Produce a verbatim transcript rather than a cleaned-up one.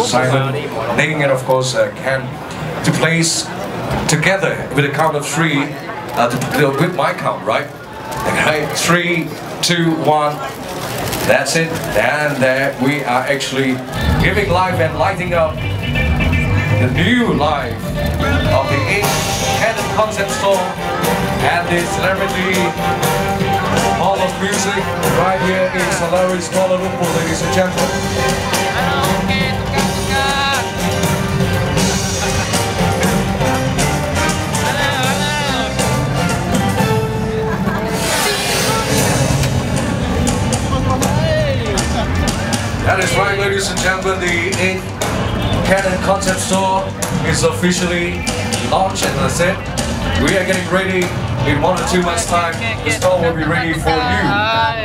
Simon, Ning, and of course uh, Kenn, to place together with a count of three, uh, to, to, with my count, right? Okay, three, two, one. That's it. And there we are actually giving life and lighting up the new life of the eighth Canon concept store and the celebrity hall of music right here in Selayar, Kuala Lumpur, ladies and gentlemen. That is right, ladies and gentlemen, the eighth Canon concept store is officially launched, and as I said, we are getting ready in one or two months' time. The store will be ready for you.